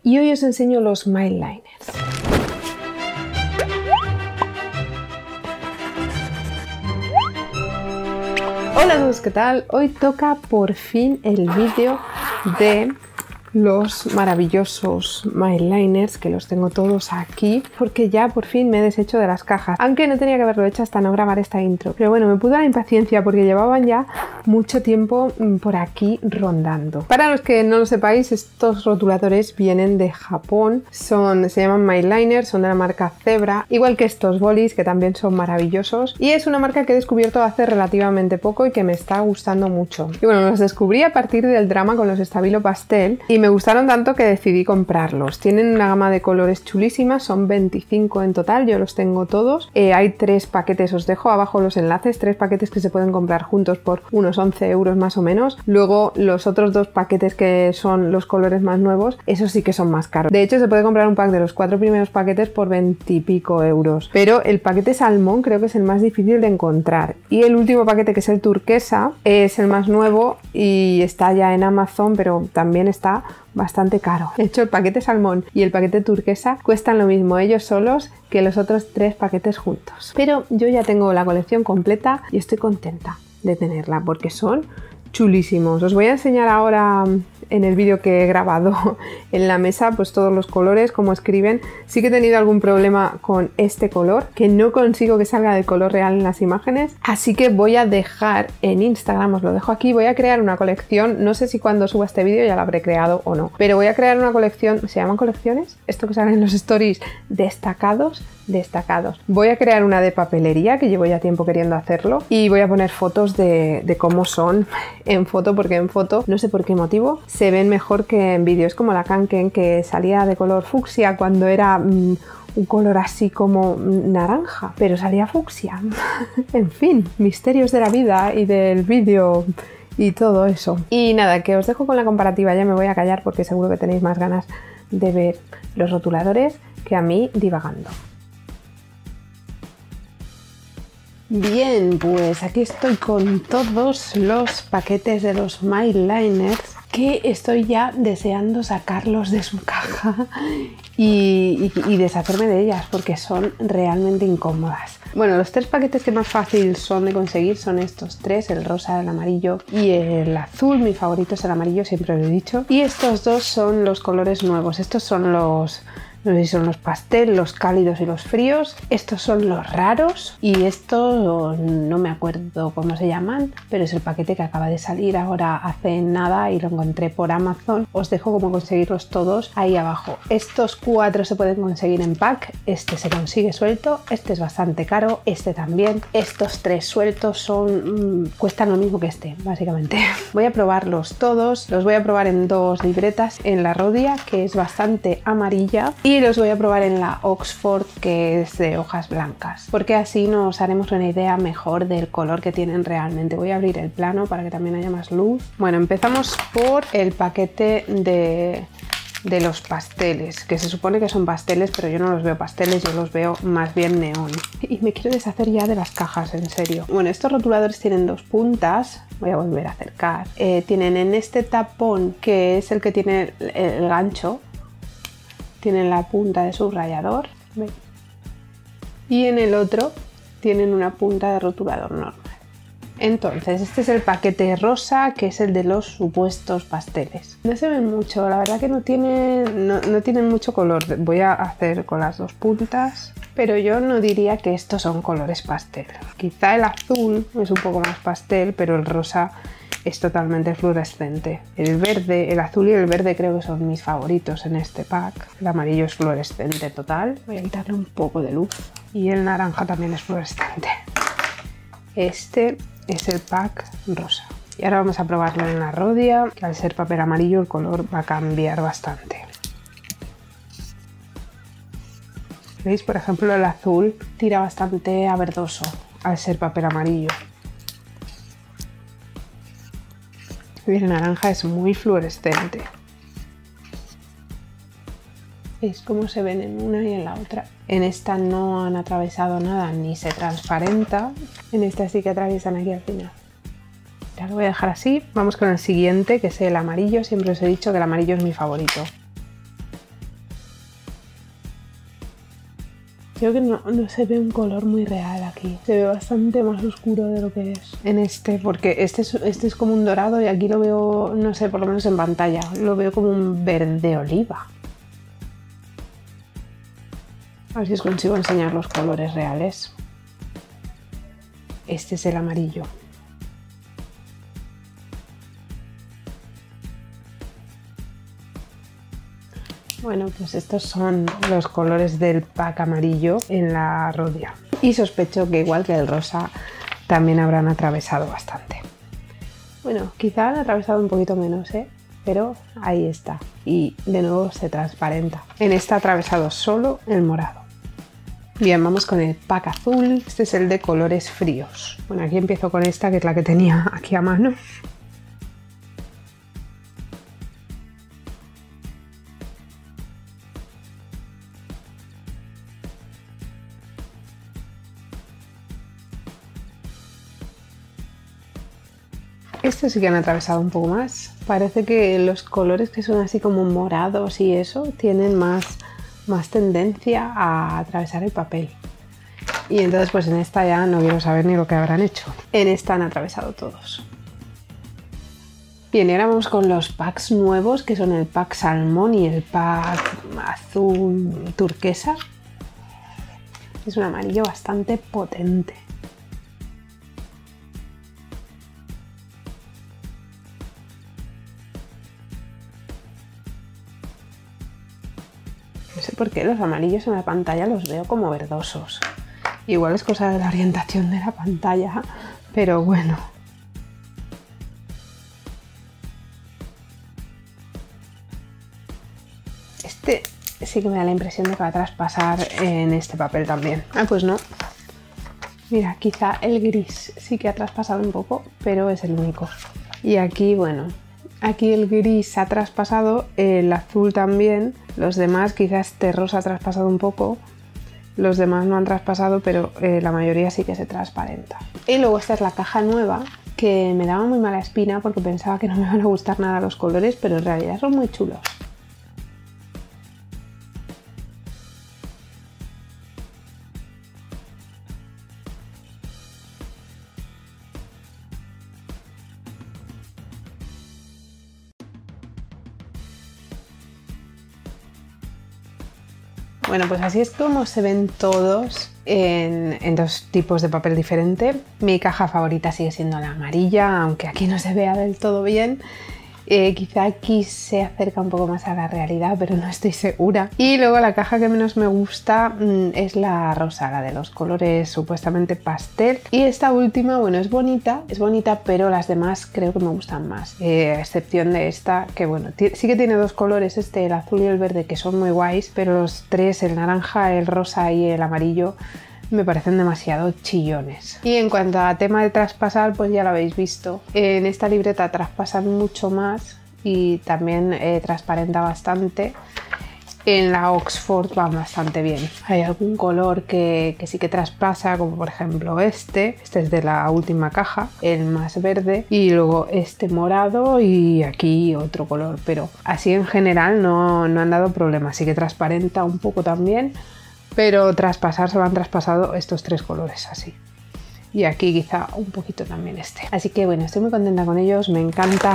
Y hoy os enseño los Mile Liners. Hola a todos, ¿qué tal? Hoy toca por fin el vídeo de los maravillosos Mile Liners, que los tengo todos aquí porque ya por fin me he deshecho de las cajas, aunque no tenía que haberlo hecho hasta no grabar esta intro, pero bueno, me pudo la impaciencia porque llevaban ya mucho tiempo por aquí rondando. Para los que no lo sepáis, estos rotuladores vienen de Japón, se llaman Mile Liners, son de la marca Zebra, igual que estos bolis que también son maravillosos, y es una marca que he descubierto hace relativamente poco y que me está gustando mucho. Y bueno, los descubrí a partir del drama con los Stabilo Pastel y me gustaron tanto que decidí comprarlos. Tienen una gama de colores chulísimas, son 25 en total, yo los tengo todos. Hay 3 paquetes, os dejo abajo los enlaces, 3 paquetes que se pueden comprar juntos por unos 11 euros más o menos. Luego los otros 2 paquetes que son los colores más nuevos, esos sí que son más caros. De hecho se puede comprar un pack de los 4 primeros paquetes por 20 y pico euros. Pero el paquete salmón creo que es el más difícil de encontrar. Y el último paquete, que es el turquesa, es el más nuevo y está ya en Amazon, pero también está bastante caro. De hecho, el paquete salmón y el paquete turquesa cuestan lo mismo ellos solos que los otros 3 paquetes juntos. Pero yo ya tengo la colección completa y estoy contenta de tenerla porque son chulísimos. Os voy a enseñar ahora en el vídeo que he grabado en la mesa pues todos los colores, cómo escriben. Sí que he tenido algún problema con este color, que no consigo que salga del color real en las imágenes, así que voy a dejar en Instagram, os lo dejo aquí, voy a crear una colección, no sé si cuando suba este vídeo ya la habré creado o no, pero voy a crear una colección, ¿se llaman colecciones? Esto que sale en los stories, destacados. Voy a crear una de papelería, que llevo ya tiempo queriendo hacerlo, y voy a poner fotos de cómo son en foto, porque en foto, no sé por qué motivo, se ven mejor que en vídeo. Es como la Kanken, que salía de color fucsia cuando era un color así como naranja, pero salía fucsia. En fin, misterios de la vida y del vídeo y todo eso. Y nada, que os dejo con la comparativa, ya me voy a callar porque seguro que tenéis más ganas de ver los rotuladores que a mí divagando. Bien, pues aquí estoy con todos los paquetes de los Mile Liners, que estoy ya deseando sacarlos de su caja y deshacerme de ellas porque son realmente incómodas. Bueno, los 3 paquetes que más fácil son de conseguir son estos 3, el rosa, el amarillo y el azul. Mi favorito es el amarillo, siempre lo he dicho. Y estos 2 son los colores nuevos. Estos son los... no sé si son los pastel, los cálidos y los fríos. Estos son los raros y estos no me acuerdo cómo se llaman, pero es el paquete que acaba de salir ahora hace nada y lo encontré por Amazon. Os dejo cómo conseguirlos todos ahí abajo. Estos 4 se pueden conseguir en pack, este se consigue suelto, este es bastante caro, este también. Estos 3 sueltos son cuestan lo mismo que este, básicamente. Voy a probarlos todos, los voy a probar en 2 libretas, en la Rhodia, que es bastante amarilla, y los voy a probar en la Oxford, que es de hojas blancas, porque así nos haremos una idea mejor del color que tienen realmente. Voy a abrir el plano para que también haya más luz. Bueno, empezamos por el paquete de los pasteles, que se supone que son pasteles, pero yo no los veo pasteles, yo los veo más bien neón. Y me quiero deshacer ya de las cajas, en serio. Bueno, estos rotuladores tienen 2 puntas, voy a volver a acercar. Tienen en este tapón, que es el que tiene el gancho, tienen la punta de subrayador, ¿veis? Y en el otro tienen una punta de rotulador normal. Entonces, este es el paquete rosa, que es el de los supuestos pasteles. No se ven mucho, la verdad que no tienen mucho color. Voy a hacer con las 2 puntas, pero yo no diría que estos son colores pastel. Quizá el azul es un poco más pastel, pero el rosa es totalmente fluorescente. El verde, el azul y el verde creo que son mis favoritos en este pack. El amarillo es fluorescente total. Voy a quitarle un poco de luz. Y el naranja también es fluorescente. Este es el pack rosa. Y ahora vamos a probarlo en la Rhodia, que al ser papel amarillo el color va a cambiar bastante. ¿Veis? Por ejemplo, el azul tira bastante a verdoso al ser papel amarillo. Y el naranja es muy fluorescente. ¿Veis cómo se ven en una y en la otra? En esta no han atravesado nada ni se transparenta. En esta sí que atraviesan aquí al final. Ya lo voy a dejar así. Vamos con el siguiente, que es el amarillo. Siempre os he dicho que el amarillo es mi favorito. Creo que no se ve un color muy real aquí. Se ve bastante más oscuro de lo que es en este, porque este es como un dorado y aquí lo veo, no sé, por lo menos en pantalla, lo veo como un verde oliva. A ver si os consigo enseñar los colores reales. Este es el amarillo. Bueno, pues estos son los colores del pack amarillo en la Rhodia. Y sospecho que igual que el rosa también habrán atravesado bastante. Bueno, quizá han atravesado un poquito menos, pero ahí está. Y de nuevo se transparenta. En esta ha atravesado solo el morado. Bien, vamos con el pack azul. Este es el de colores fríos. Bueno, aquí empiezo con esta, que es la que tenía aquí a mano. Estos sí que han atravesado un poco más. Parece que los colores que son así como morados y eso tienen más tendencia a atravesar el papel. Y entonces pues en esta ya no quiero saber ni lo que habrán hecho. En esta han atravesado todos. Bien, y ahora vamos con los packs nuevos, que son el pack salmón y el pack azul turquesa. Es un amarillo bastante potente. No sé por qué los amarillos en la pantalla los veo como verdosos. Igual es cosa de la orientación de la pantalla, pero bueno. Este sí que me da la impresión de que va a traspasar en este papel también. Ah, pues no. Mira, quizá el gris sí que ha traspasado un poco, pero es el único. Y aquí, bueno, aquí el gris ha traspasado, el azul también. Los demás, quizás este rosa ha traspasado un poco. Los demás no han traspasado, pero la mayoría sí que se transparenta. Y luego esta es la caja nueva, que me daba muy mala espina porque pensaba que no me van a gustar nada los colores, pero en realidad son muy chulos. Bueno, pues así es como se ven todos en dos tipos de papel diferente. Mi caja favorita sigue siendo la amarilla, aunque aquí no se vea del todo bien. Quizá aquí se acerca un poco más a la realidad, pero no estoy segura. Y luego la caja que menos me gusta es la rosa, la de los colores supuestamente pastel. Y esta última, bueno, es bonita, pero las demás creo que me gustan más. A excepción de esta, que bueno, sí que tiene dos colores, el azul y el verde, que son muy guays, pero los tres, el naranja, el rosa y el amarillo, me parecen demasiado chillones. Y en cuanto a tema de traspasar, pues ya lo habéis visto. En esta libreta traspasan mucho más y también transparenta bastante. En la Oxford van bastante bien. Hay algún color que sí que traspasa, como por ejemplo este es de la última caja, el más verde, y luego este morado y aquí otro color, pero así en general no han dado problemas. Sí que transparenta un poco también, pero traspasar se lo han traspasado estos tres colores así. Y aquí quizá un poquito también este. Así que bueno, estoy muy contenta con ellos. Me encanta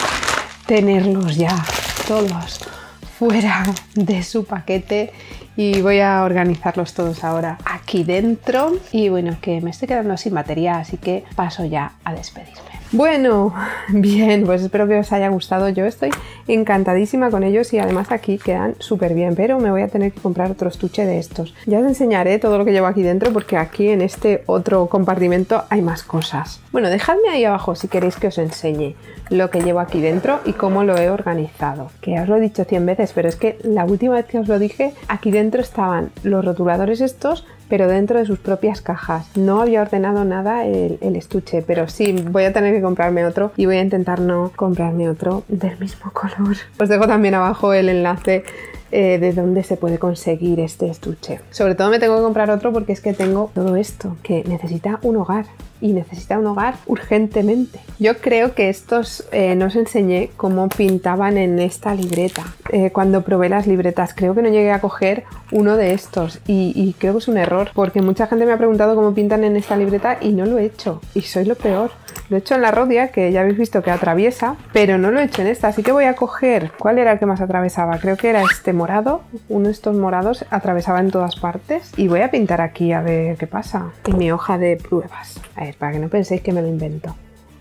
tenerlos ya todos fuera de su paquete. Y voy a organizarlos todos ahora aquí dentro. Y bueno, que me estoy quedando sin batería, así que paso ya a despedirme. Bueno, bien, pues espero que os haya gustado. Yo estoy encantadísima con ellos y además aquí quedan súper bien, pero me voy a tener que comprar otro estuche de estos. Ya os enseñaré todo lo que llevo aquí dentro porque aquí en este otro compartimento hay más cosas. Bueno, dejadme ahí abajo si queréis que os enseñe lo que llevo aquí dentro y cómo lo he organizado. Que ya os lo he dicho 100 veces, pero es que la última vez que os lo dije, aquí dentro estaban los rotuladores estos, pero dentro de sus propias cajas. No había ordenado nada el estuche, pero sí, voy a tener que comprarme otro y voy a intentar no comprarme otro del mismo color. Os dejo también abajo el enlace de dónde se puede conseguir este estuche. Sobre todo me tengo que comprar otro porque es que tengo todo esto que necesita un hogar. Y necesita un hogar urgentemente. Yo creo que estos no os enseñé cómo pintaban en esta libreta. cuando probé las libretas. Creo que no llegué a coger uno de estos y creo que es un error, porque mucha gente me ha preguntado cómo pintan en esta libreta y no lo he hecho, y soy lo peor. Lo he hecho en la Rhodia, que ya habéis visto que atraviesa, pero no lo he hecho en esta, así que voy a coger... ¿Cuál era el que más atravesaba? Creo que era este morado, uno de estos morados, atravesaba en todas partes, y voy a pintar aquí a ver qué pasa en mi hoja de pruebas. A ver, para que no penséis que me lo invento.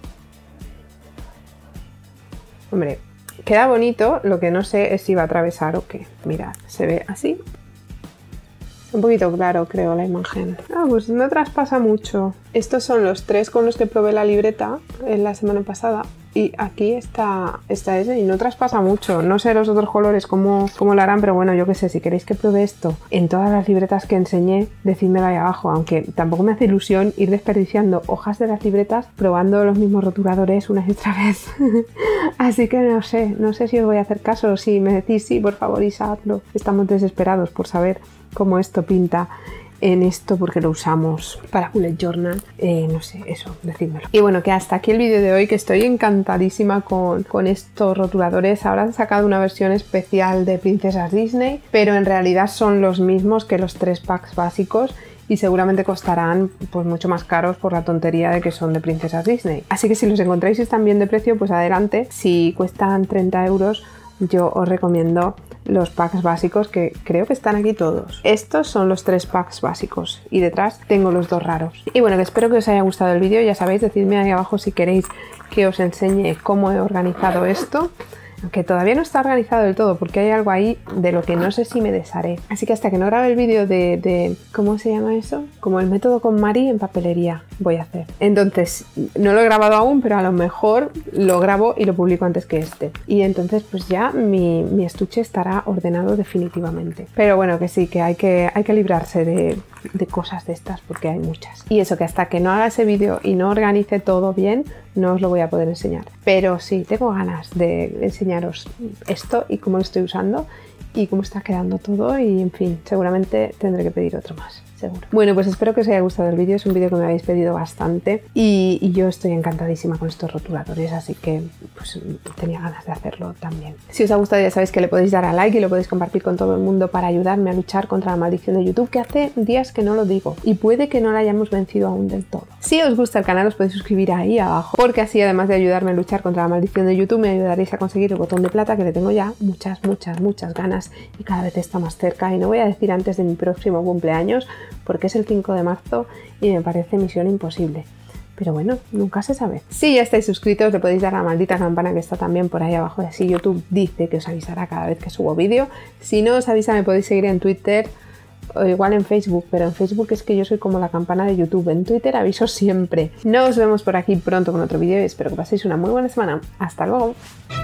Hombre, queda bonito, lo que no sé es si va a atravesar o qué. Mirad, se ve así. Un poquito claro, creo, la imagen. Ah, pues no traspasa mucho. Estos son los 3 con los que probé la libreta en la semana pasada. Y aquí está ese y no traspasa mucho. No sé los otros colores cómo lo harán, pero bueno, yo qué sé, si queréis que pruebe esto en todas las libretas que enseñé, decídmelo ahí abajo, aunque tampoco me hace ilusión ir desperdiciando hojas de las libretas probando los mismos rotuladores una y otra vez. Así que no sé si os voy a hacer caso. Si me decís sí, por favor, Isa, hazlo. Estamos desesperados por saber cómo esto pinta en esto, porque lo usamos para bullet journal. No sé, eso, decídmelo. Y bueno, que hasta aquí el vídeo de hoy, que estoy encantadísima con estos rotuladores. Ahora han sacado una versión especial de princesas Disney, pero en realidad son los mismos que los 3 packs básicos y seguramente costarán pues mucho más caros por la tontería de que son de princesas Disney. Así que si los encontráis y están bien de precio, pues adelante. Si cuestan 30 euros, yo os recomiendo los packs básicos, que creo que están aquí todos. Estos son los 3 packs básicos y detrás tengo los 2 raros. Y bueno, que espero que os haya gustado el vídeo. Ya sabéis, decidme ahí abajo si queréis que os enseñe cómo he organizado esto, aunque todavía no está organizado del todo porque hay algo ahí de lo que no sé si me desharé. Así que hasta que no grabe el vídeo de ¿cómo se llama eso? Como el método con Mari en papelería voy a hacer. Entonces, no lo he grabado aún, pero a lo mejor lo grabo y lo publico antes que este. Y entonces pues ya mi estuche estará ordenado definitivamente. Pero bueno, que sí, que hay que librarse de cosas de estas porque hay muchas. Y eso, que hasta que no haga ese vídeo y no organice todo bien, no os lo voy a poder enseñar. Pero sí, tengo ganas de enseñaros esto y cómo lo estoy usando y cómo está quedando todo, y en fin, seguramente tendré que pedir otro más. Seguro. Bueno, pues espero que os haya gustado el vídeo. Es un vídeo que me habéis pedido bastante y yo estoy encantadísima con estos rotuladores, así que pues tenía ganas de hacerlo también. Si os ha gustado, ya sabéis que le podéis dar a like y lo podéis compartir con todo el mundo para ayudarme a luchar contra la maldición de YouTube, que hace días que no lo digo y puede que no la hayamos vencido aún del todo. Si os gusta el canal, os podéis suscribir ahí abajo, porque así, además de ayudarme a luchar contra la maldición de YouTube, me ayudaréis a conseguir el botón de plata, que le tengo ya muchas ganas y cada vez está más cerca. Y no voy a decir antes de mi próximo cumpleaños, porque es el 5 de marzo y me parece misión imposible. Pero bueno, nunca se sabe. Si ya estáis suscritos, le podéis dar a la maldita campana que está también por ahí abajo, y así YouTube dice que os avisará cada vez que subo vídeo. Si no os avisa, me podéis seguir en Twitter o igual en Facebook, pero en Facebook es que yo soy como la campana de YouTube. En Twitter aviso siempre. Nos vemos por aquí pronto con otro vídeo y espero que paséis una muy buena semana. Hasta luego.